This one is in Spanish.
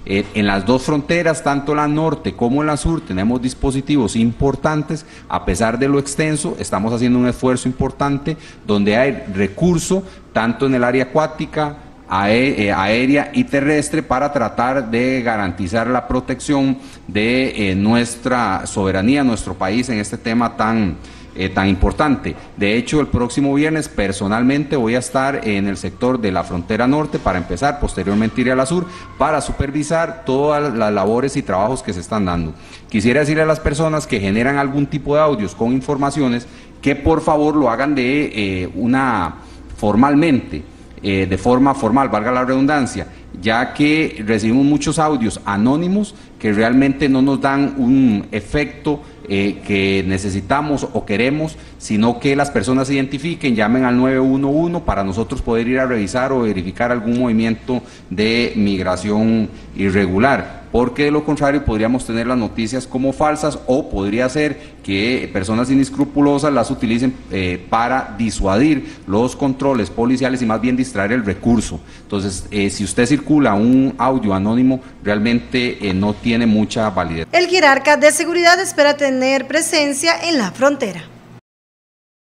En las dos fronteras, tanto la norte como la sur, tenemos dispositivos importantes. A pesar de lo extenso, estamos haciendo un esfuerzo importante donde hay recurso tanto en el área acuática, aérea y terrestre para tratar de garantizar la protección de nuestra soberanía, nuestro país en este tema tan importante. De hecho, el próximo viernes personalmente voy a estar en el sector de la frontera norte para empezar, posteriormente iré a la sur para supervisar todas las labores y trabajos que se están dando. Quisiera decirle a las personas que generan algún tipo de audios con informaciones que por favor lo hagan formalmente, de forma formal, valga la redundancia, ya que recibimos muchos audios anónimos que realmente no nos dan un efecto que necesitamos o queremos, sino que las personas se identifiquen, llamen al 911 para nosotros poder ir a revisar o verificar algún movimiento de migración irregular, porque de lo contrario podríamos tener las noticias como falsas o podría ser que personas inescrupulosas las utilicen para disuadir los controles policiales y más bien distraer el recurso. Entonces, si usted circula un audio anónimo, realmente no tiene mucha validez. El jerarca de seguridad espera tener presencia en la frontera.